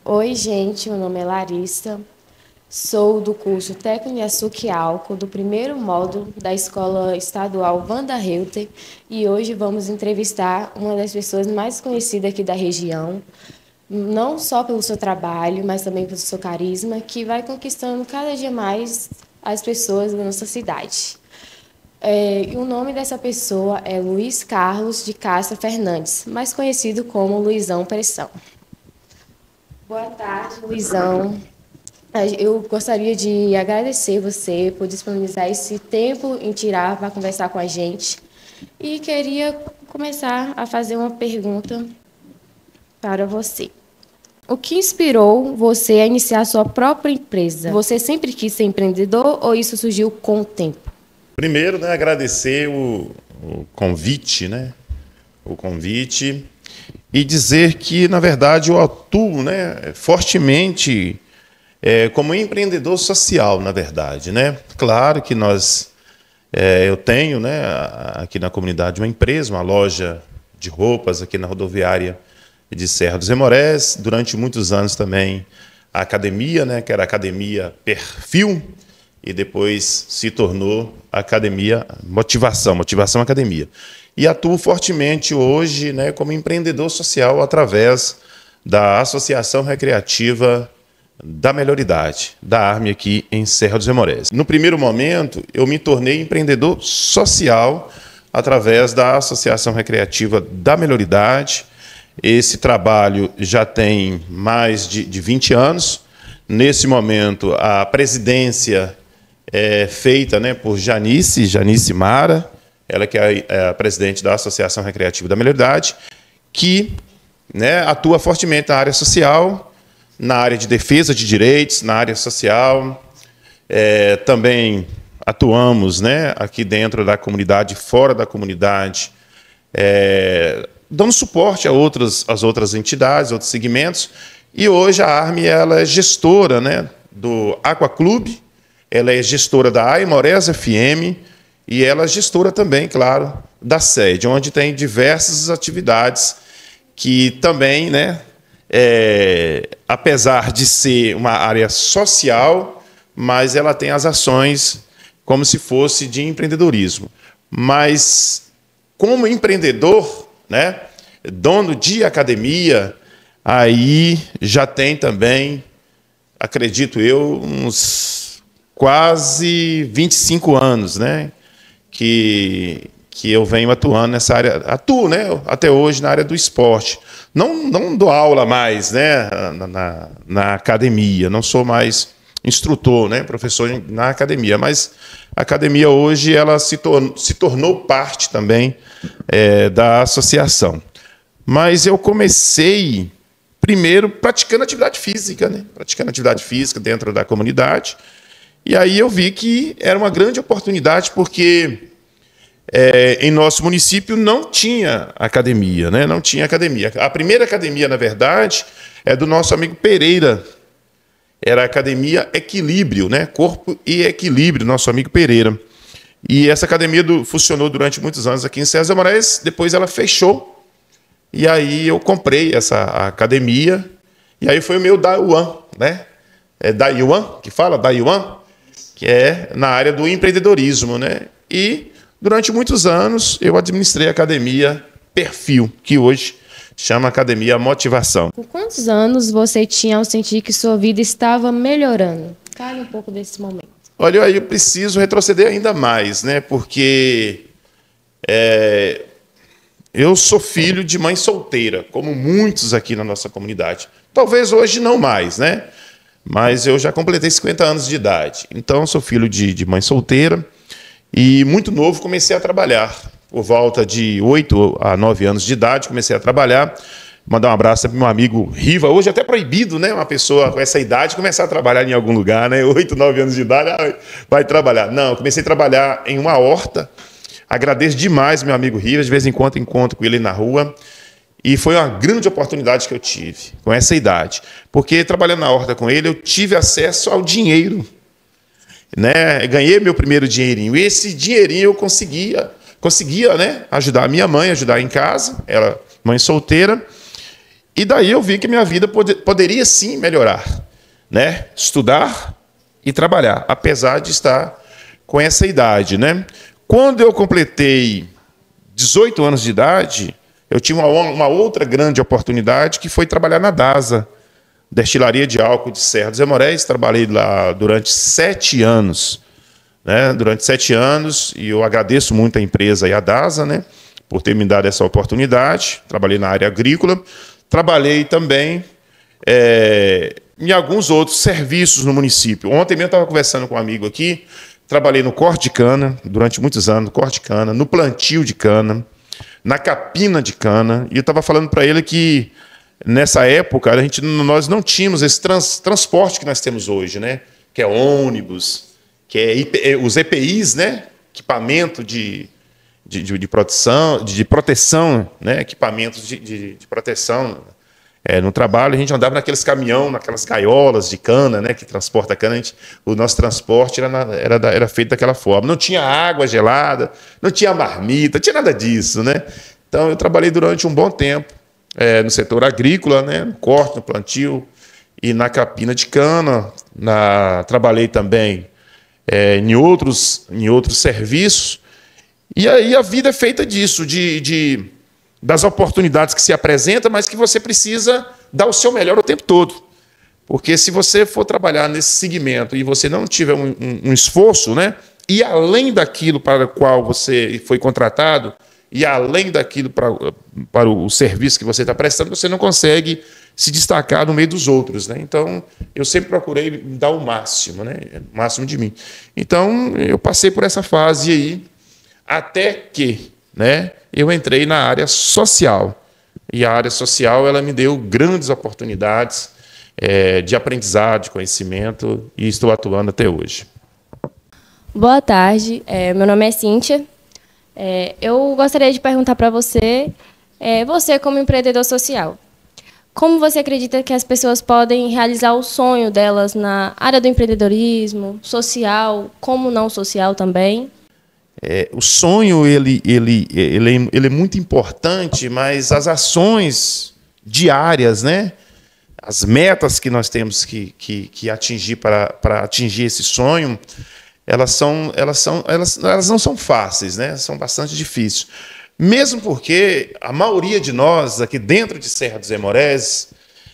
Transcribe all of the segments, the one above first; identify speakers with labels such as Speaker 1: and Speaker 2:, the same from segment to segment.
Speaker 1: Oi, gente, meu nome é Larissa, sou do curso Técnico em Açúcar e Álcool, do primeiro módulo da Escola Estadual Wanda Reuter, e hoje vamos entrevistar uma das pessoas mais conhecidas aqui da região, não só pelo seu trabalho, mas também pelo seu carisma, que vai conquistando cada dia mais as pessoas da nossa cidade. E o nome dessa pessoa é Luiz Carlos de Castro Fernandes, mais conhecido como Luizão Pressão. Boa tarde, Luizão. Eu gostaria de agradecer você por disponibilizar esse tempo em tirar para conversar com a gente. E queria começar a fazer uma pergunta para você. O que inspirou você a iniciar sua própria empresa? Você sempre quis ser empreendedor ou isso surgiu com o tempo?
Speaker 2: Primeiro, né, agradecer o convite, né? O convite e dizer que, na verdade, eu atuo, né, fortemente como empreendedor social, na verdade, né? Claro que eu tenho, né, aqui na comunidade uma empresa, uma loja de roupas aqui na rodoviária de Serra dos Emorés. Durante muitos anos também a academia, né, que era a Academia Perfil, e depois se tornou a Academia Motivação Academia. E atuo fortemente hoje, né, como empreendedor social através da Associação Recreativa da Melhor Idade, da ARME aqui em Serra dos Emorés. No primeiro momento, eu me tornei empreendedor social através da Associação Recreativa da Melhor Idade. Esse trabalho já tem mais de 20 anos. Nesse momento, a presidência é feita, né, por Janice Mara, ela que é a presidente da Associação Recreativa da Melhor Idade, que, né, atua fortemente na área social, na área de defesa de direitos, na área social. Também atuamos, né, aqui dentro da comunidade, fora da comunidade, dando suporte às outras entidades, outros segmentos. E hoje a ARME ela é gestora, né, do Aqua Clube, ela é gestora da Aimorés FM e ela é gestora também, claro, da sede, onde tem diversas atividades que também, né, apesar de ser uma área social, mas ela tem as ações como se fosse de empreendedorismo. Mas, como empreendedor, né, dono de academia, aí já tem também, acredito eu, uns quase 25 anos, né, que eu venho atuando nessa área. Atuo, né, até hoje na área do esporte. Não dou aula mais, né, na academia, não sou mais instrutor, né, professor na academia, mas a academia hoje ela se tornou parte também da associação. Mas eu comecei primeiro praticando atividade física, né, praticando atividade física dentro da comunidade, e aí eu vi que era uma grande oportunidade porque em nosso município não tinha academia, né? Não tinha academia. A primeira academia, na verdade, é do nosso amigo Pereira. Era a Academia Equilíbrio, né? Corpo e Equilíbrio, nosso amigo Pereira. E essa academia funcionou durante muitos anos aqui em Serra dos Emorés, depois ela fechou. E aí eu comprei essa academia, e aí foi o meu Dayuan, né? É Dayuan, que fala? Dayuan, que é na área do empreendedorismo, né? E durante muitos anos, eu administrei a Academia Perfil, que hoje chama Academia Motivação.
Speaker 1: Com quantos anos você tinha ao sentir que sua vida estava melhorando? Fale um pouco desse momento.
Speaker 2: Olha, eu preciso retroceder ainda mais, né? Porque eu sou filho de mãe solteira, como muitos aqui na nossa comunidade. Talvez hoje não mais, né? Mas eu já completei 50 anos de idade. Então, sou filho de mãe solteira. E muito novo comecei a trabalhar. Por volta de 8 a 9 anos de idade, comecei a trabalhar. Mandar um abraço para meu amigo Riva. Hoje é até proibido, né, uma pessoa com essa idade começar a trabalhar em algum lugar, né? 8, 9 anos de idade, vai trabalhar. Não, eu comecei a trabalhar em uma horta. Agradeço demais meu amigo Riva. De vez em quando encontro com ele na rua. E foi uma grande oportunidade que eu tive com essa idade. Porque trabalhando na horta com ele, eu tive acesso ao dinheiro, né? Ganhei meu primeiro dinheirinho. E esse dinheirinho eu conseguia, né, ajudar a minha mãe, ajudar em casa. Ela mãe solteira. E daí eu vi que minha vida poderia sim melhorar, né? Estudar e trabalhar, apesar de estar com essa idade, né? Quando eu completei 18 anos de idade, eu tinha uma outra grande oportunidade, que foi trabalhar na DASA, Destilaria de Álcool de Serra dos Emorés. Trabalhei lá durante 7 anos, né? Durante 7 anos, e eu agradeço muito a empresa e a DASA, né, por ter me dado essa oportunidade. Trabalhei na área agrícola, trabalhei também em alguns outros serviços no município. Ontem mesmo eu estava conversando com um amigo aqui, trabalhei no corte de cana, durante muitos anos, no corte de cana, no plantio de cana, na capina de cana, e eu estava falando para ele que, nessa época, nós não tínhamos esse transporte que nós temos hoje, né? Que é ônibus, que é os EPIs, né? Equipamento de proteção, né? Equipamentos de proteção. No trabalho, a gente andava naqueles caminhões, naquelas gaiolas de cana, né? Que transporta cana. O nosso transporte era feito daquela forma. Não tinha água gelada, não tinha marmita, não tinha nada disso, né? Então, eu trabalhei durante um bom tempo no setor agrícola, né? No corte, no plantio e na capina de cana. Trabalhei também em outros serviços. E aí a vida é feita disso, das oportunidades que se apresentam, mas que você precisa dar o seu melhor o tempo todo. Porque se você for trabalhar nesse segmento e você não tiver um esforço, né? E além daquilo para o qual você foi contratado, e além daquilo para o serviço que você está prestando, você não consegue se destacar no meio dos outros, né? Então, eu sempre procurei dar o máximo, né? O máximo de mim. Então, eu passei por essa fase aí, até que, né, eu entrei na área social. E a área social, ela me deu grandes oportunidades de aprendizado, de conhecimento, e estou atuando até hoje.
Speaker 3: Boa tarde, meu nome é Cíntia. Eu gostaria de perguntar para você, você como empreendedor social, como você acredita que as pessoas podem realizar o sonho delas na área do empreendedorismo, social, como não social também?
Speaker 2: O sonho ele é muito importante, mas as ações diárias, né? As metas que nós temos que atingir para atingir esse sonho, elas não são fáceis, né? São bastante difíceis. Mesmo porque a maioria de nós aqui dentro de Serra dos Emorés,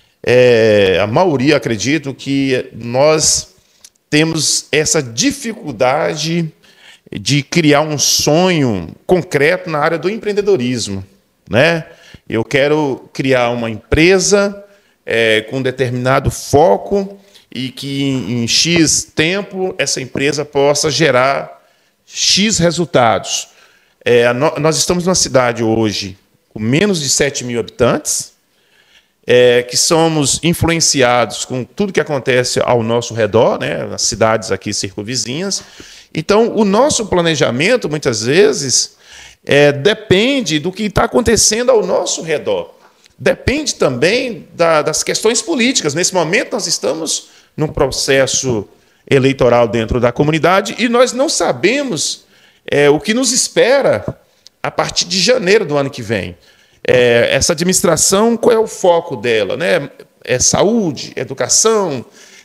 Speaker 2: a maioria, acredito que nós temos essa dificuldade de criar um sonho concreto na área do empreendedorismo, né? Eu quero criar uma empresa com determinado foco e que em X tempo essa empresa possa gerar X resultados. Nós estamos numa cidade hoje com menos de 7 mil habitantes, que somos influenciados com tudo que acontece ao nosso redor, né? Nas cidades aqui circunvizinhas. Então, o nosso planejamento, muitas vezes, depende do que está acontecendo ao nosso redor. Depende também das questões políticas. Nesse momento, nós estamos num processo eleitoral dentro da comunidade e nós não sabemos o que nos espera a partir de janeiro do ano que vem. Essa administração, qual é o foco dela, né? Saúde, educação,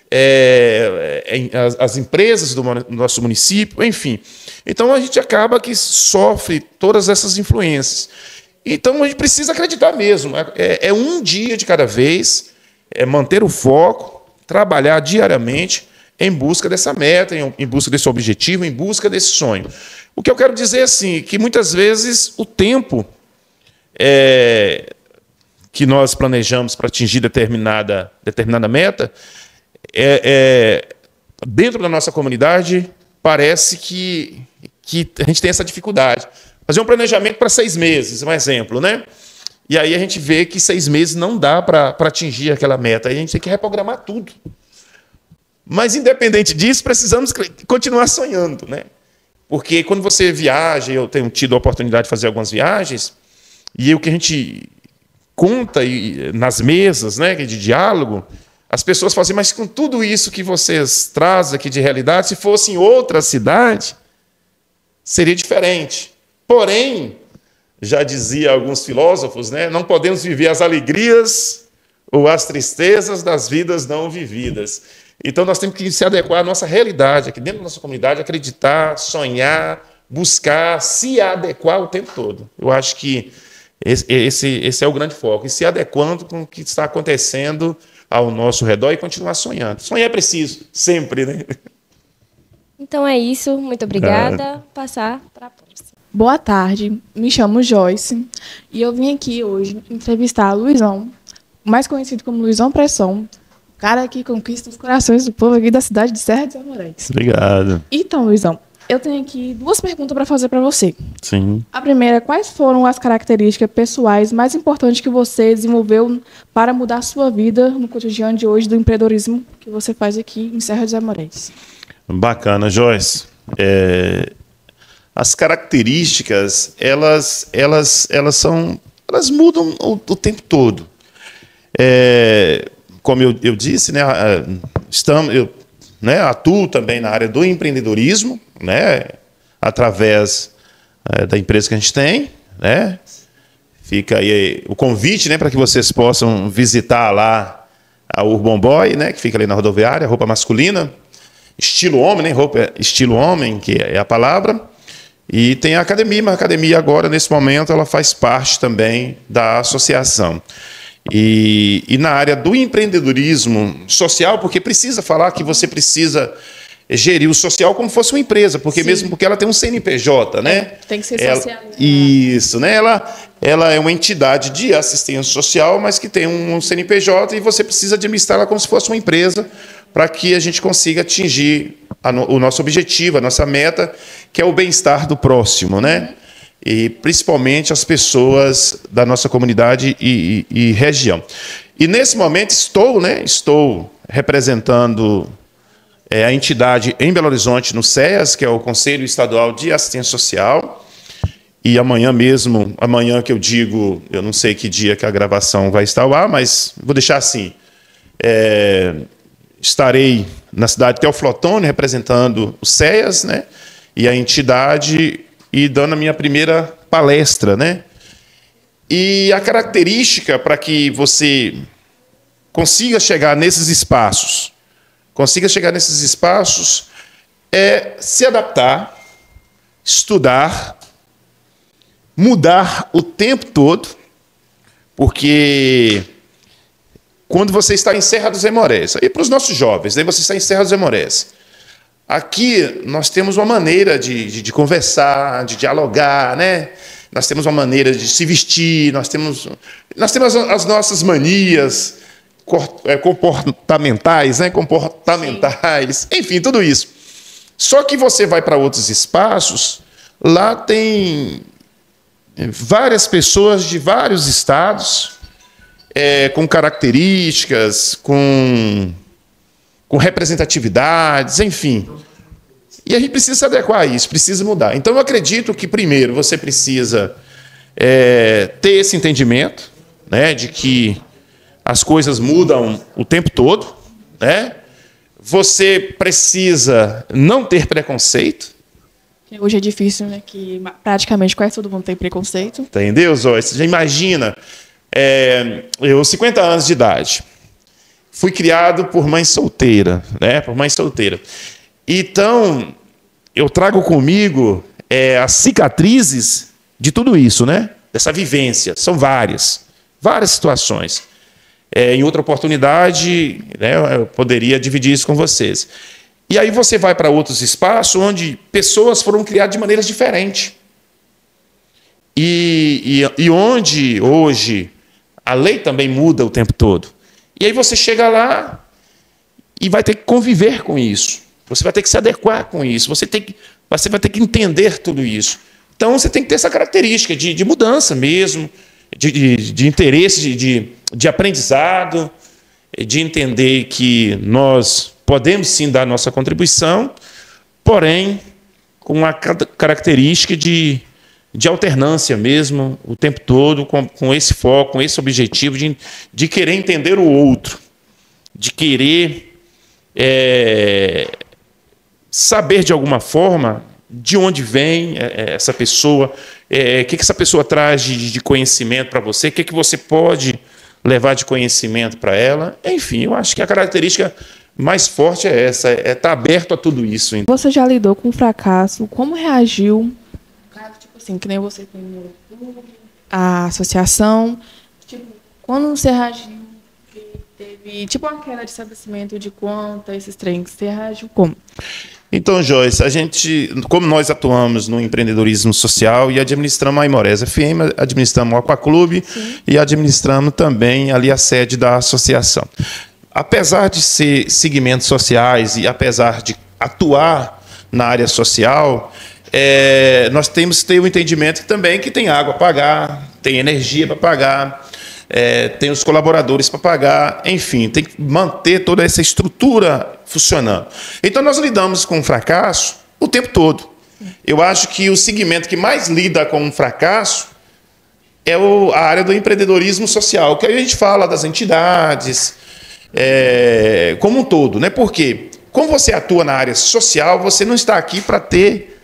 Speaker 2: as empresas do nosso município, enfim. Então, a gente acaba que sofre todas essas influências. Então, a gente precisa acreditar mesmo. Um dia de cada vez, manter o foco, trabalhar diariamente em busca dessa meta, em busca desse objetivo, em busca desse sonho. O que eu quero dizer é assim, que muitas vezes o tempo que nós planejamos para atingir determinada meta, dentro da nossa comunidade, parece que a gente tem essa dificuldade. Fazer um planejamento para 6 meses, um exemplo, né? E aí a gente vê que 6 meses não dá para atingir aquela meta. Aí a gente tem que reprogramar tudo. Mas, independente disso, precisamos continuar sonhando, né? Porque quando você viaja, eu tenho tido a oportunidade de fazer algumas viagens, e o que a gente conta nas mesas, né, de diálogo, as pessoas falam assim, mas com tudo isso que vocês trazem aqui de realidade, se fosse em outra cidade, seria diferente. Porém, já dizia alguns filósofos, né, não podemos viver as alegrias ou as tristezas das vidas não vividas. Então, nós temos que se adequar à nossa realidade, aqui dentro da nossa comunidade, acreditar, sonhar, buscar, se adequar o tempo todo. Eu acho que esse é o grande foco, e se adequando com o que está acontecendo ao nosso redor e continuar sonhando. Sonhar é preciso, sempre, né?
Speaker 3: Então é isso, muito obrigada. Passar para a próxima.
Speaker 4: Boa tarde, me chamo Joyce e eu vim aqui hoje entrevistar Luizão, mais conhecido como Luizão Pressão, cara que conquista os corações do povo aqui da cidade de Serra dos Amoreiros.
Speaker 2: Obrigado.
Speaker 4: Então, Luizão, eu tenho aqui 2 perguntas para fazer para você.
Speaker 2: Sim.
Speaker 4: A primeira, quais foram as características pessoais mais importantes que você desenvolveu para mudar a sua vida no cotidiano de hoje do empreendedorismo que você faz aqui em Serra dos Amoreiros?
Speaker 2: Bacana, Joyce. As características, elas mudam o tempo todo. Como eu disse, né, eu atuo também na área do empreendedorismo, né, através da empresa que a gente tem, né. Fica aí o convite, né, para que vocês possam visitar lá a Urban Boy, né, que fica ali na rodoviária, roupa masculina, estilo homem, né, roupa estilo homem, que é a palavra. E tem a academia, mas a academia agora, nesse momento, ela faz parte também da associação. E na área do empreendedorismo social, porque precisa falar que você precisa gerir o social como fosse uma empresa, porque mesmo porque ela tem um CNPJ, né?
Speaker 4: Tem que ser social.
Speaker 2: Isso, né? Ela é uma entidade de assistência social, mas que tem um CNPJ e você precisa administrá-la como se fosse uma empresa para que a gente consiga atingir o nosso objetivo, a nossa meta, que é o bem-estar do próximo, né? E principalmente as pessoas da nossa comunidade e região. E nesse momento estou representando a entidade em Belo Horizonte, no CEAS, que é o Conselho Estadual de Assistência Social. E amanhã mesmo, amanhã que eu digo, eu não sei que dia que a gravação vai estar ao ar, mas vou deixar assim, estarei na cidade de Teoflotone, representando o CEAS, né, e a entidade, e dando a minha primeira palestra, né? E a característica para que você consiga chegar nesses espaços, é se adaptar, estudar, mudar o tempo todo, porque quando você está em Serra dos Aimorés, aí para os nossos jovens, aí você está em Serra dos Aimorés, aqui nós temos uma maneira de conversar, de dialogar, né? Nós temos uma maneira de se vestir, nós temos as nossas manias comportamentais, né? Comportamentais, enfim, tudo isso. Só que você vai para outros espaços, lá tem várias pessoas de vários estados, com características, com representatividades, enfim. E a gente precisa se adequar a isso, precisa mudar. Então, eu acredito que, primeiro, você precisa ter esse entendimento, né, de que as coisas mudam o tempo todo, né? Você precisa não ter preconceito.
Speaker 4: Hoje é difícil, né? Que praticamente quase todo mundo tem preconceito.
Speaker 2: Entendeu, Zóia? Você já imagina, eu, 50 anos de idade, fui criado por mãe solteira, né? Por mãe solteira. Então, eu trago comigo as cicatrizes de tudo isso, né? Dessa vivência. São várias situações. Em outra oportunidade, né, eu poderia dividir isso com vocês. E aí você vai para outros espaços onde pessoas foram criadas de maneiras diferentes. E onde, hoje, a lei também muda o tempo todo. E aí você chega lá e vai ter que conviver com isso. Você vai ter que se adequar com isso. Você vai ter que entender tudo isso. Então, você tem que ter essa característica de mudança mesmo, de interesse, de aprendizado, de entender que nós podemos sim dar nossa contribuição, porém, com a característica de alternância mesmo, o tempo todo, com esse foco, com esse objetivo de querer entender o outro, de querer saber de alguma forma de onde vem essa pessoa, o que essa pessoa traz de conhecimento para você, o que você pode levar de conhecimento para ela. Enfim, eu acho que a característica mais forte é essa, é estar aberto a tudo isso.
Speaker 4: Você já lidou com fracasso? Como reagiu? Caso, tipo assim, que nem você tem no clube, a associação. Tipo, quando você reagiu, que teve tipo uma queda de estabelecimento de conta, esses trens, você reagiu como?
Speaker 2: Então, Joyce, como nós atuamos no empreendedorismo social e administramos a Aimorés FM, administramos o Aquaclube e administramos também ali a sede da associação. Apesar de ser segmentos sociais e apesar de atuar na área social, nós temos que ter o entendimento também que tem água para pagar, tem energia para pagar, tem os colaboradores para pagar, enfim, tem que manter toda essa estrutura funcionando. Então, nós lidamos com o fracasso o tempo todo. Eu acho que o segmento que mais lida com o fracasso é a área do empreendedorismo social, que aí a gente fala das entidades, como um todo, né? Porque, como você atua na área social, você não está aqui para ter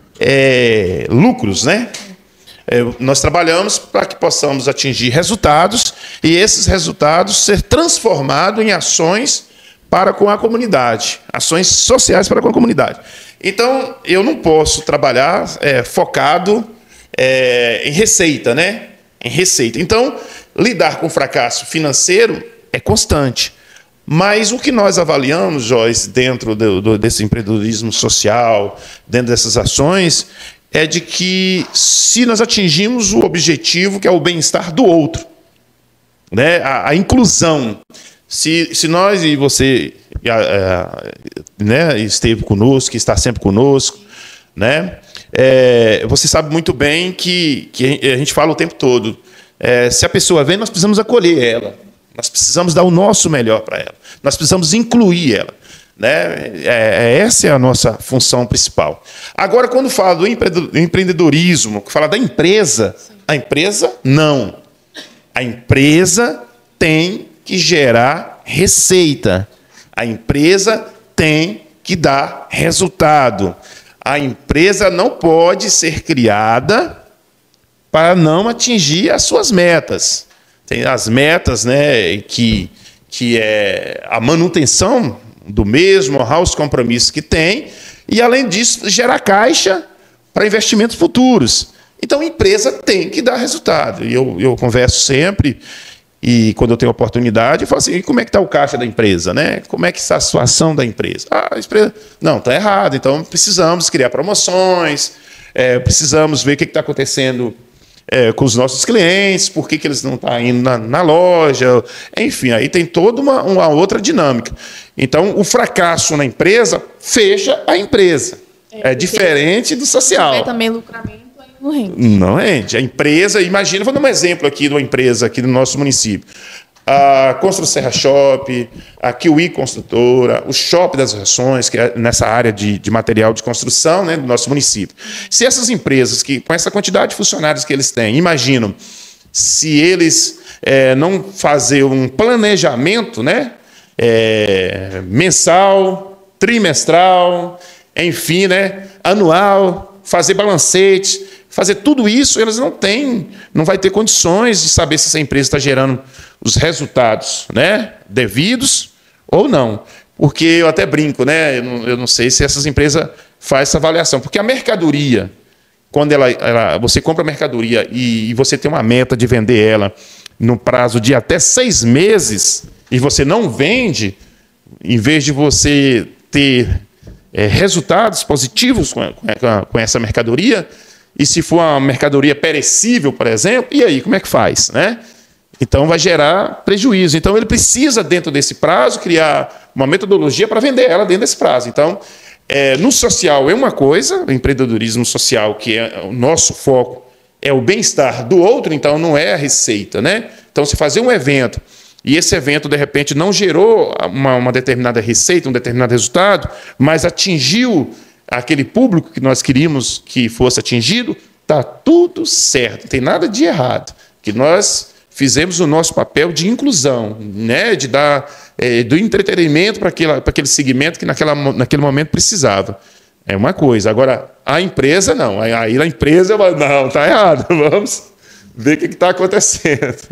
Speaker 2: lucros, né? Nós trabalhamos para que possamos atingir resultados e esses resultados ser transformados em ações para com a comunidade, ações sociais para com a comunidade. Então, eu não posso trabalhar focado em receita, né? Em receita. Então, lidar com fracasso financeiro é constante. Mas o que nós avaliamos, Joyce, dentro desse empreendedorismo social, dentro dessas ações, é de que se nós atingimos o objetivo, que é o bem-estar do outro, né? A inclusão, se nós e você né, esteve conosco, que está sempre conosco, né? Você sabe muito bem que a gente fala o tempo todo, se a pessoa vem, nós precisamos acolher ela, nós precisamos dar o nosso melhor para ela, nós precisamos incluir ela. Né? Essa é a nossa função principal. Agora, quando fala do empreendedorismo, que fala da empresa, a empresa não. A empresa tem que gerar receita. A empresa tem que dar resultado. A empresa não pode ser criada para não atingir as suas metas. Tem as metas, né, que é a manutenção do mesmo, honrar os compromissos que tem, e, além disso, gerar caixa para investimentos futuros. Então, a empresa tem que dar resultado. E eu converso sempre, e quando eu tenho oportunidade, eu falo assim, e como é que está o caixa da empresa? Né? Como é que está a situação da empresa? A empresa não, está errado, então precisamos criar promoções, precisamos ver o que está acontecendo com os nossos clientes, por que eles não estão indo na loja, enfim, aí tem toda uma outra dinâmica. Então, o fracasso na empresa fecha a empresa. É diferente do social.
Speaker 4: É também lucramento, aí não rende.
Speaker 2: Não rende. A empresa, imagina, vou dar um exemplo aqui de uma empresa aqui do nosso município. A Constru Serra Shop, a Kiwi Construtora, o Shopping das Rações, que é nessa área de material de construção, né, do nosso município. Se essas empresas, com essa quantidade de funcionários que eles têm, imaginam, se eles não fazer um planejamento, né, mensal, trimestral, enfim, né, anual, fazer balancete, fazer tudo isso, eles não vai ter condições de saber se essa empresa está gerando os resultados, né, devidos ou não. Porque eu até brinco, né, eu não sei se essas empresas fazem essa avaliação, porque a mercadoria, quando você compra a mercadoria e você tem uma meta de vender ela no prazo de até 6 meses e você não vende, em vez de você ter resultados positivos com essa mercadoria, e se for uma mercadoria perecível, por exemplo, e aí, como é que faz, né? Então, vai gerar prejuízo. Então, ele precisa, dentro desse prazo, criar uma metodologia para vender ela dentro desse prazo. Então, no social é uma coisa, o empreendedorismo social, que é o nosso foco, é o bem-estar do outro, então não é a receita, né? Então, se fazer um evento, e esse evento, de repente, não gerou uma determinada receita, um determinado resultado, mas atingiu aquele público que nós queríamos que fosse atingido, está tudo certo, não tem nada de errado. Que nós fizemos o nosso papel de inclusão, né? De dar do entretenimento para aquele segmento que naquele momento precisava. É uma coisa. Agora, a empresa, não. Aí a empresa, não, está errado. Vamos ver o que está acontecendo.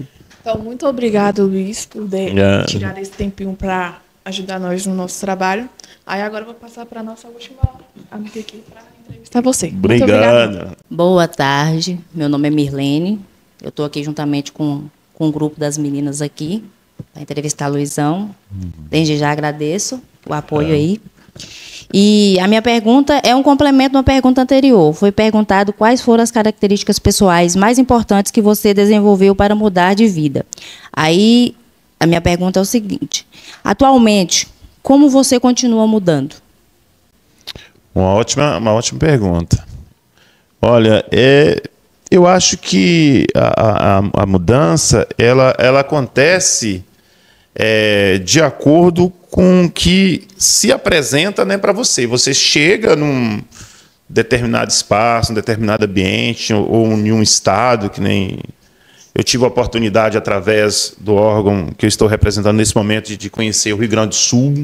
Speaker 4: Então, muito obrigado, Luiz, por
Speaker 2: É.
Speaker 4: tirar esse tempinho para ajudar nós no nosso trabalho. Aí agora eu vou passar para a nossa última amiga aqui para entrevistar você. Muito obrigada.
Speaker 2: Obrigado.
Speaker 5: Boa tarde, meu nome é Mirlene. Eu estou aqui juntamente com um grupo das meninas aqui para entrevistar a Luizão. Desde já agradeço o apoio aí. E a minha pergunta é um complemento de uma pergunta anterior. Foi perguntado quais foram as características pessoais mais importantes que você desenvolveu para mudar de vida. Aí, a minha pergunta é o seguinte: atualmente, como você continua mudando?
Speaker 2: Uma ótima pergunta. Olha, eu acho que a mudança ela acontece de acordo com o que se apresenta, né, para você. Você chega num determinado espaço, num determinado ambiente ou em um estado, que nem eu tive a oportunidade, através do órgão que eu estou representando nesse momento, de conhecer o Rio Grande do Sul.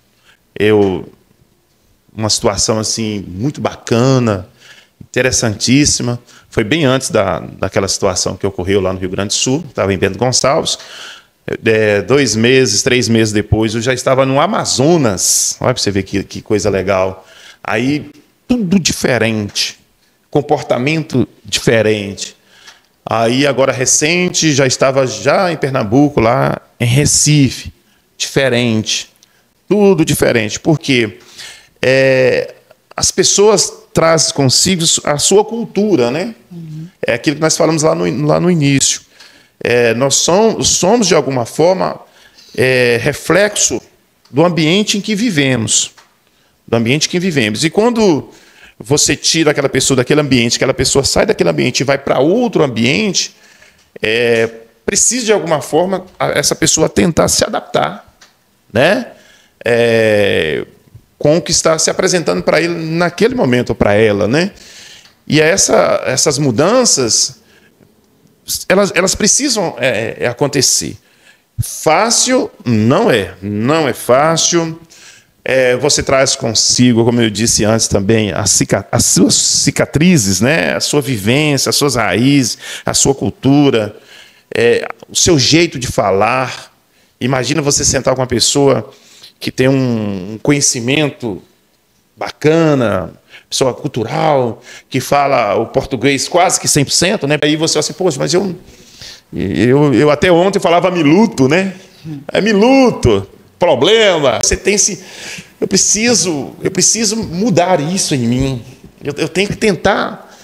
Speaker 2: Uma situação assim muito bacana, interessantíssima. Foi bem antes daquela situação que ocorreu lá no Rio Grande do Sul. Estava em Bento Gonçalves. 2 meses, 3 meses depois, eu já estava no Amazonas. Olha para você ver que coisa legal. Aí, tudo diferente, comportamento diferente. Aí, agora recente, já estava em Pernambuco, lá em Recife. Diferente. Tudo diferente. Por quê? As pessoas trazem consigo a sua cultura, né? É aquilo que nós falamos lá no início. Nós somos, de alguma forma, reflexo do ambiente em que vivemos. Do ambiente em que vivemos. E quando você tira aquela pessoa daquele ambiente, aquela pessoa sai daquele ambiente e vai para outro ambiente, precisa, de alguma forma, essa pessoa tentar se adaptar, né? Com o que está se apresentando para ele naquele momento, ou para ela, né? E essas mudanças, elas precisam acontecer. Fácil não é. Não é fácil. Você traz consigo, como eu disse antes também, as suas cicatrizes, né? A sua vivência, as suas raízes, a sua cultura, o seu jeito de falar. Imagina você sentar com uma pessoa que tem um conhecimento bacana, pessoa cultural, que fala o português quase que 100%, né? Aí você fala assim, poxa, mas eu até ontem falava miluto, né? Miluto, problema. Você tem eu preciso mudar isso em mim. Eu tenho que tentar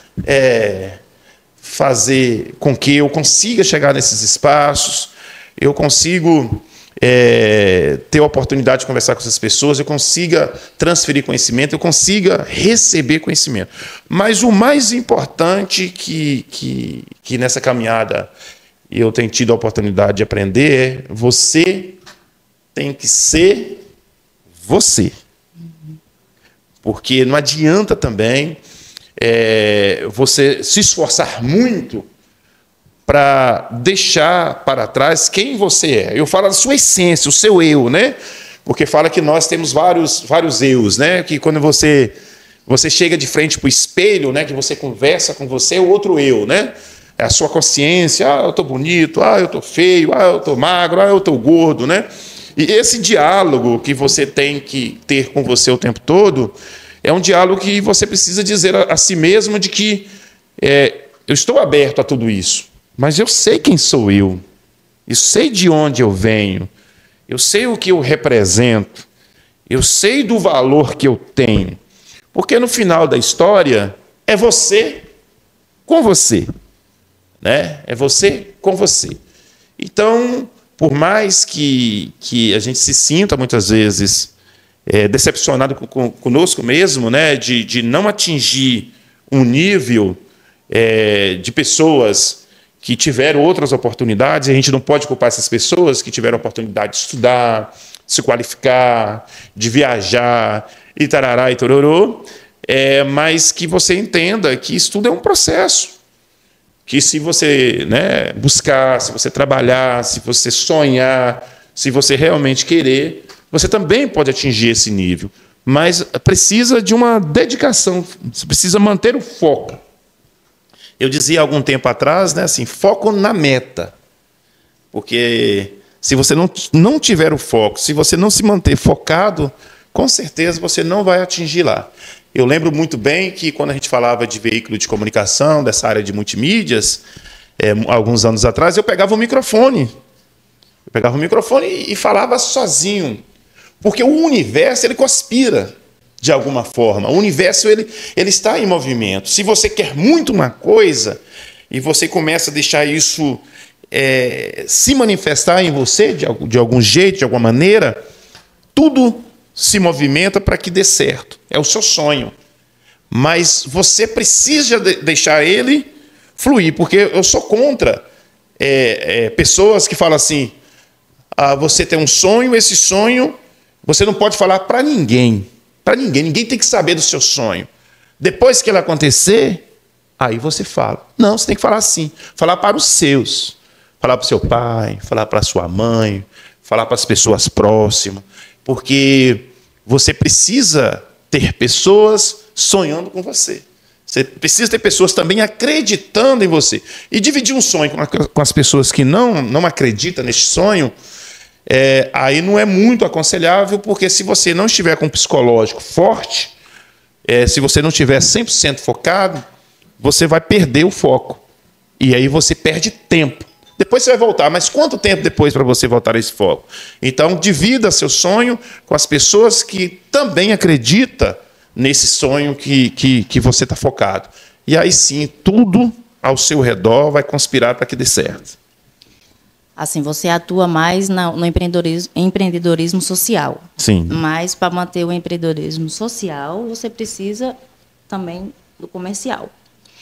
Speaker 2: fazer com que eu consiga chegar nesses espaços, eu consigo ter a oportunidade de conversar com essas pessoas, eu consiga transferir conhecimento, eu consiga receber conhecimento. Mas o mais importante que nessa caminhada eu tenho tido a oportunidade de aprender você tem que ser você. Porque não adianta também você se esforçar muito para deixar para trás quem você é. Eu falo da sua essência, o seu eu, né? Porque fala que nós temos vários eus, né? Que quando você chega de frente para o espelho, né? Que você conversa com você, é o outro eu, né? É a sua consciência, eu estou bonito, eu estou feio, eu estou magro, eu estou gordo, né? E esse diálogo que você tem que ter com você o tempo todo é um diálogo que você precisa dizer a si mesmo de que eu estou aberto a tudo isso. Mas eu sei quem sou eu sei de onde eu venho, eu sei o que eu represento, eu sei do valor que eu tenho. Porque no final da história é você com você, né? É você com você. Então, por mais que a gente se sinta muitas vezes decepcionado conosco mesmo, né? De não atingir um nível de pessoas que tiveram outras oportunidades, e a gente não pode culpar essas pessoas que tiveram a oportunidade de estudar, de se qualificar, de viajar, e tarará e tororô, mas que você entenda que isso tudo é um processo, que se você, né, buscar, se você trabalhar, se você sonhar, se você realmente querer, você também pode atingir esse nível, mas precisa de uma dedicação, você precisa manter o foco. Eu dizia há algum tempo atrás, né, assim, foco na meta. Porque se você não tiver o foco, se você não se manter focado, com certeza você não vai atingir lá. Eu lembro muito bem que quando a gente falava de veículo de comunicação, dessa área de multimídias, alguns anos atrás, eu pegava o microfone. E falava sozinho. Porque o universo, ele conspira de alguma forma. O universo, ele está em movimento. Se você quer muito uma coisa e você começa a deixar isso se manifestar em você de algum jeito, de alguma maneira, tudo se movimenta para que dê certo. É o seu sonho. Mas você precisa deixar ele fluir, porque eu sou contra pessoas que falam assim, você tem um sonho, esse sonho você não pode falar para ninguém. Para ninguém. Ninguém tem que saber do seu sonho. Depois que ele acontecer, aí você fala. Não, você tem que falar assim. Falar para os seus. Falar para o seu pai, falar para a sua mãe, falar para as pessoas próximas. Porque você precisa ter pessoas sonhando com você. Você precisa ter pessoas também acreditando em você. E dividir um sonho com as pessoas que não acreditam nesse sonho, aí não é muito aconselhável, porque se você não estiver com um psicológico forte, se você não estiver 100% focado, você vai perder o foco. E aí você perde tempo. Depois você vai voltar, mas quanto tempo depois para você voltar a esse foco? Então, divida seu sonho com as pessoas que também acreditam nesse sonho que você está focado. E aí sim, tudo ao seu redor vai conspirar para que dê certo.
Speaker 5: Assim, você atua mais no empreendedorismo social.
Speaker 2: Sim.
Speaker 5: Mas, para manter o empreendedorismo social, você precisa também do comercial.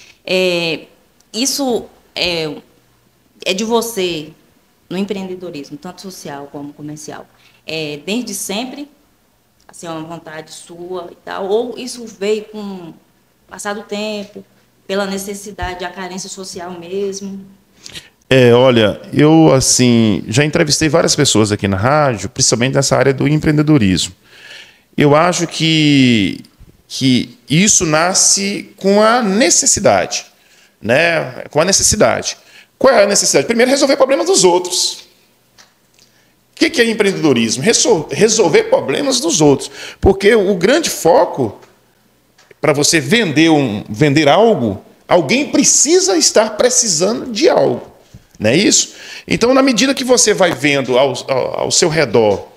Speaker 5: Isso é de você, no empreendedorismo, tanto social como comercial, desde sempre, assim, é uma vontade sua e tal, ou isso veio com o passar do tempo, pela necessidade, a carência social mesmo?
Speaker 2: Olha, eu assim já entrevistei várias pessoas aqui na rádio, principalmente nessa área do empreendedorismo. Eu acho que isso nasce com a necessidade, né? Com a necessidade. Qual é a necessidade? Primeiro, resolver problemas dos outros. O que é empreendedorismo? Resolver problemas dos outros. Porque o grande foco para você vender algo, alguém precisa estar precisando de algo. Não é isso? Então, na medida que você vai vendo ao seu redor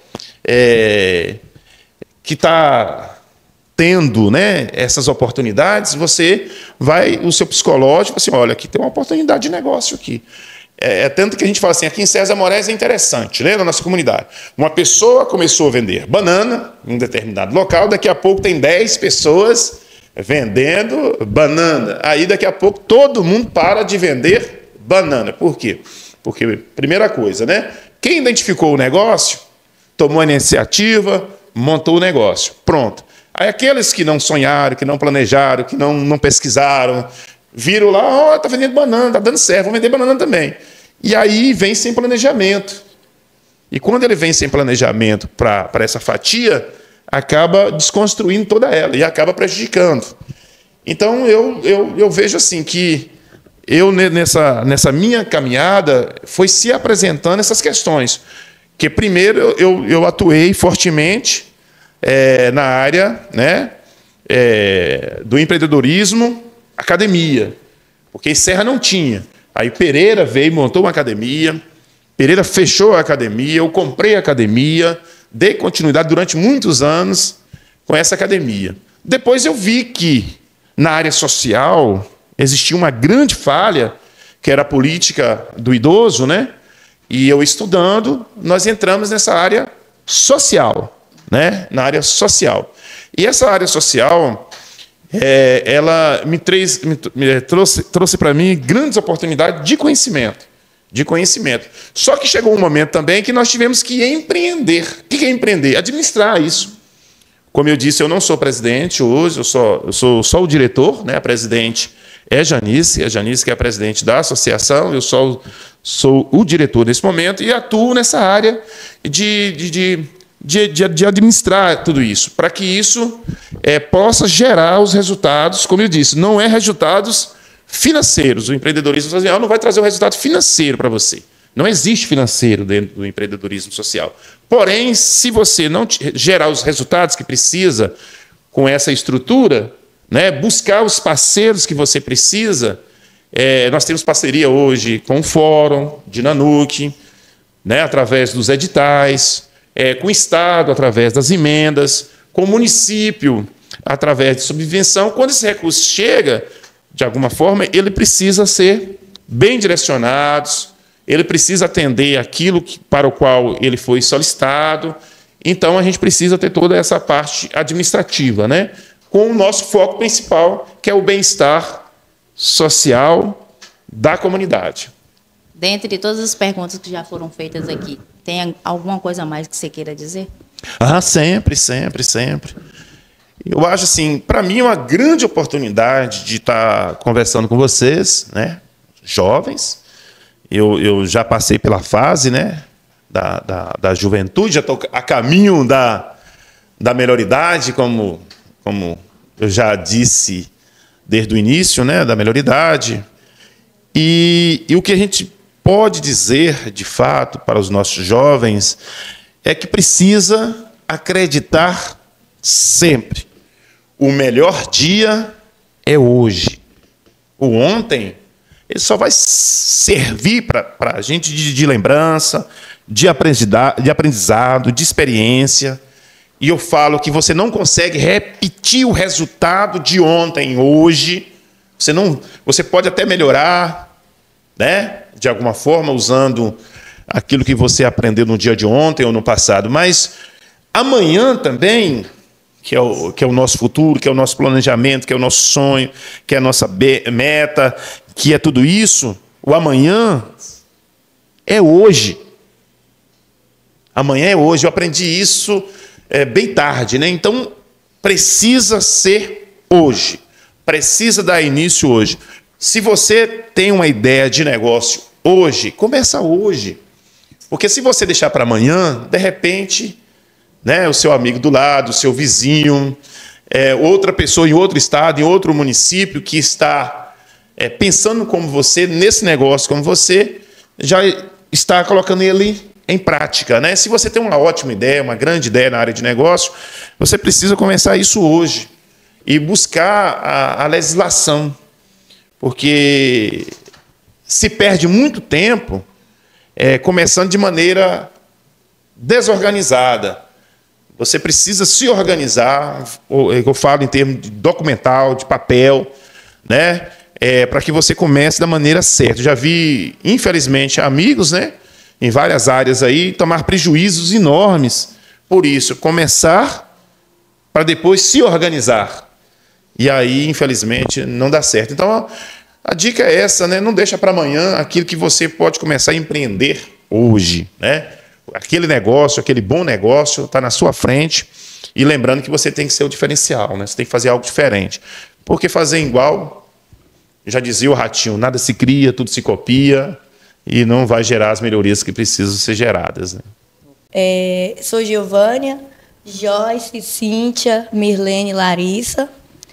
Speaker 2: que está tendo, né, essas oportunidades, o seu psicológico, assim, olha, aqui tem uma oportunidade de negócio aqui. Tanto que a gente fala assim, aqui em César Moraes é interessante, né, na nossa comunidade. Uma pessoa começou a vender banana em um determinado local, daqui a pouco tem 10 pessoas vendendo banana. Aí, daqui a pouco, todo mundo para de vender banana. Por quê? Porque, primeira coisa, né? Quem identificou o negócio, tomou a iniciativa, montou o negócio. Pronto. Aí aqueles que não sonharam, que não planejaram, que não pesquisaram, viram lá, está vendendo banana, está dando certo, vou vender banana também. E aí vem sem planejamento. E quando ele vem sem planejamento para essa fatia, acaba desconstruindo toda ela e acaba prejudicando. Então, eu vejo assim que eu, nessa minha caminhada, foi se apresentando essas questões. Que primeiro eu atuei fortemente na área, né, do empreendedorismo, academia. Porque em Serra não tinha. Aí Pereira veio e montou uma academia. Pereira fechou a academia, eu comprei a academia, dei continuidade durante muitos anos com essa academia. Depois eu vi que na área social existia uma grande falha, que era a política do idoso, né? E eu estudando, nós entramos nessa área social, né? Na área social. E essa área social, ela me trouxe para mim grandes oportunidades de conhecimento. Só que chegou um momento também que nós tivemos que empreender. O que é empreender? Administrar isso. Como eu disse, eu não sou presidente hoje, eu sou só o diretor, né? A presidente é Janice que é a presidente da associação, eu sou o diretor nesse momento e atuo nessa área de administrar tudo isso, para que isso possa gerar os resultados, como eu disse, não é resultados financeiros. O empreendedorismo social não vai trazer o resultado financeiro para você, Não existe financeiro dentro do empreendedorismo social. Porém, se você não gerar os resultados que precisa com essa estrutura, né, buscar os parceiros que você precisa, nós temos parceria hoje com o Fórum de Nanuque, né, através dos editais, com o Estado, através das emendas, com o município, através de subvenção. Quando esse recurso chega, de alguma forma, ele precisa ser bem direcionado, ele precisa atender aquilo para o qual ele foi solicitado. Então, a gente precisa ter toda essa parte administrativa, né? Com o nosso foco principal, que é o bem-estar social da comunidade.
Speaker 5: Dentre todas as perguntas que já foram feitas aqui, tem alguma coisa a mais que você queira dizer?
Speaker 2: Sempre, sempre, sempre. Eu acho assim, para mim é uma grande oportunidade de estar conversando com vocês, né? Jovens. Eu já passei pela fase, né, da juventude, já estou a caminho da melhoridade, como eu já disse desde o início, né, da melhoridade. E o que a gente pode dizer, de fato, para os nossos jovens, é que precisa acreditar sempre. O melhor dia é hoje. O ontem, ele só vai servir para a gente de lembrança, de aprendizado, de experiência. E eu falo que você não consegue repetir o resultado de ontem, hoje. Você pode até melhorar, né, de alguma forma, usando aquilo que você aprendeu no dia de ontem ou no passado. Mas amanhã também, que é o nosso futuro, que é o nosso planejamento, que é o nosso sonho, que é a nossa meta, que é tudo isso, o amanhã é hoje. Amanhã é hoje. Eu aprendi isso bem tarde, né? Então, precisa ser hoje. Precisa dar início hoje. Se você tem uma ideia de negócio hoje, começa hoje. Porque se você deixar para amanhã, de repente, né, o seu amigo do lado, o seu vizinho, outra pessoa em outro estado, em outro município que está pensando como você, nesse negócio como você, já está colocando ele em prática, né? Se você tem uma ótima ideia, uma grande ideia na área de negócio, você precisa começar isso hoje e buscar a legislação, porque se perde muito tempo começando de maneira desorganizada. Você precisa se organizar, eu falo em termos de documental, de papel, né? Para que você comece da maneira certa. Eu já vi, infelizmente, amigos, né, em várias áreas aí, tomar prejuízos enormes por isso. Começar para depois se organizar. E aí, infelizmente, não dá certo. Então, a dica é essa, né? Não deixa para amanhã aquilo que você pode começar a empreender hoje, né? Aquele negócio, aquele bom negócio está na sua frente. E lembrando que você tem que ser o diferencial, né? Você tem que fazer algo diferente. Porque fazer igual, já dizia o Ratinho, nada se cria, tudo se copia e não vai gerar as melhorias que precisam ser geradas, né?
Speaker 6: Sou Giovânia, Joyce, Cíntia, Mirlene, Larissa.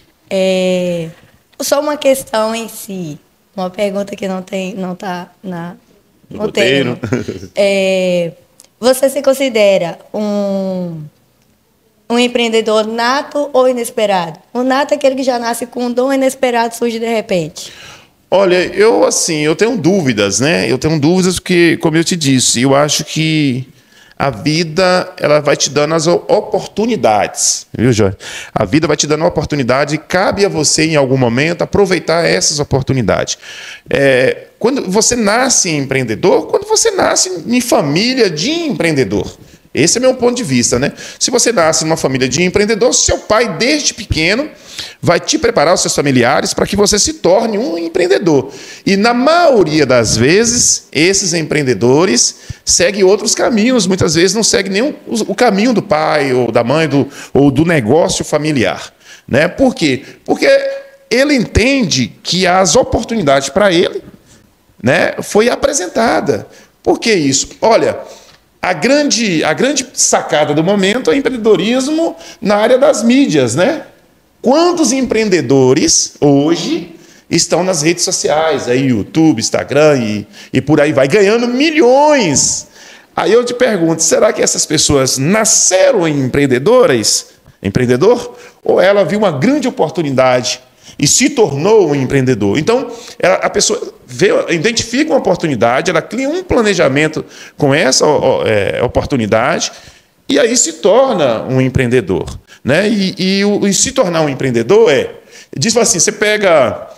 Speaker 6: Só uma questão em si, uma pergunta que não está no roteiro. Você se considera um empreendedor nato ou inesperado? O nato é aquele que já nasce com um dom, inesperado surge de repente.
Speaker 2: Olha, eu tenho dúvidas, né? Eu tenho dúvidas porque, como eu te disse, eu acho que a vida ela vai te dando as oportunidades, viu, Jorge? A vida vai te dando uma oportunidade e cabe a você, em algum momento, aproveitar essas oportunidades. Quando você nasce empreendedor, quando você nasce em família de empreendedor. Esse é meu ponto de vista, né? Se você nasce numa família de empreendedor, seu pai, desde pequeno, vai te preparar, os seus familiares, para que você se torne um empreendedor. E, na maioria das vezes, esses empreendedores seguem outros caminhos. Muitas vezes não seguem nem o caminho do pai, ou da mãe, ou do negócio familiar, né? Por quê? Porque ele entende que as oportunidades para ele, né, foi apresentada. Por que isso? Olha, a grande sacada do momento é o empreendedorismo na área das mídias, né? Quantos empreendedores hoje estão nas redes sociais, aí YouTube, Instagram e por aí vai, ganhando milhões. Aí eu te pergunto, será que essas pessoas nasceram empreendedoras, empreendedor, ou ela viu uma grande oportunidade e se tornou um empreendedor? Então, a pessoa identifica uma oportunidade, ela cria um planejamento com essa oportunidade e aí se torna um empreendedor, né? E se tornar um empreendedor diz assim, você pega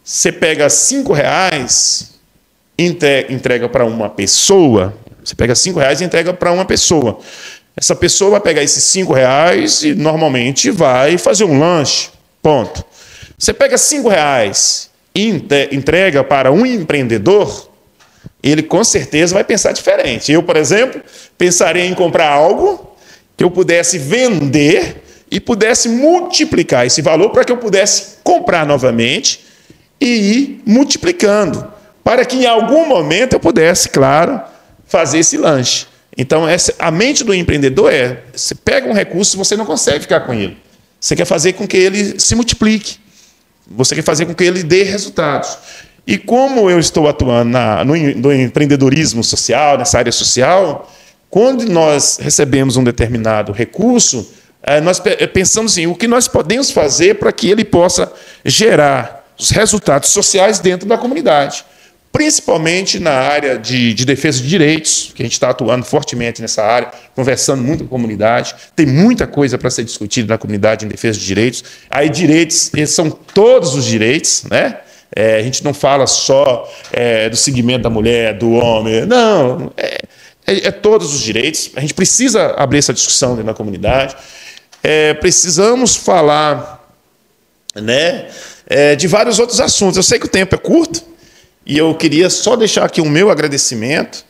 Speaker 2: R$ 5, entrega para uma pessoa, você pega R$ 5 e entrega para uma pessoa. Essa pessoa vai pegar esses R$ 5 e normalmente vai fazer um lanche, ponto. Você pega R$ 5 e entrega para um empreendedor, ele com certeza vai pensar diferente. Eu, por exemplo, pensaria em comprar algo que eu pudesse vender e pudesse multiplicar esse valor para que eu pudesse comprar novamente e ir multiplicando, para que em algum momento eu pudesse, claro, fazer esse lanche. Então, a mente do empreendedor você pega um recurso e você não consegue ficar com ele. Você quer fazer com que ele se multiplique. Você quer fazer com que ele dê resultados. E como eu estou atuando no empreendedorismo social, nessa área social, quando nós recebemos um determinado recurso, nós pensamos assim, o que nós podemos fazer para que ele possa gerar os resultados sociais dentro da comunidade. Principalmente na área de defesa de direitos, que a gente está atuando fortemente nessa área, conversando muito com a comunidade. Tem muita coisa para ser discutida na comunidade em defesa de direitos. Aí direitos, eles são todos os direitos, né? A gente não fala só do segmento da mulher, do homem, não, todos os direitos. A gente precisa abrir essa discussão dentro da comunidade. Precisamos falar, né, de vários outros assuntos. Eu sei que o tempo é curto, e eu queria só deixar aqui o meu agradecimento,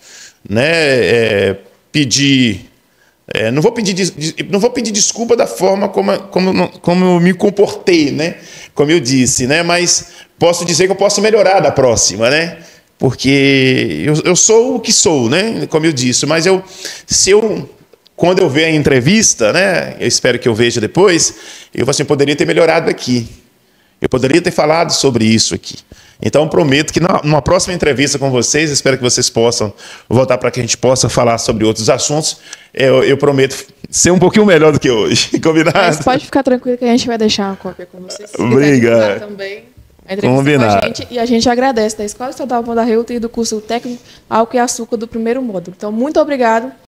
Speaker 2: né? Não vou pedir desculpa da forma como eu me comportei, né? Como eu disse, né? Mas posso dizer que eu posso melhorar da próxima, né? Porque eu sou o que sou, né? Como eu disse, mas quando eu ver a entrevista, né? Eu espero que eu veja depois, eu assim, poderia ter melhorado aqui. Eu poderia ter falado sobre isso aqui. Então, prometo que numa próxima entrevista com vocês, espero que vocês possam voltar para que a gente possa falar sobre outros assuntos. Eu prometo ser um pouquinho melhor do que hoje. Combinado?
Speaker 4: Mas pode ficar tranquilo que a gente vai deixar uma cópia com vocês. Se
Speaker 2: obrigado.
Speaker 4: Também a entrevista
Speaker 2: combinado.
Speaker 4: Com a gente. E a gente agradece da Escola Estadual Wanda Reuter e do curso Técnico Álcool e Açúcar do primeiro módulo. Então, muito obrigado.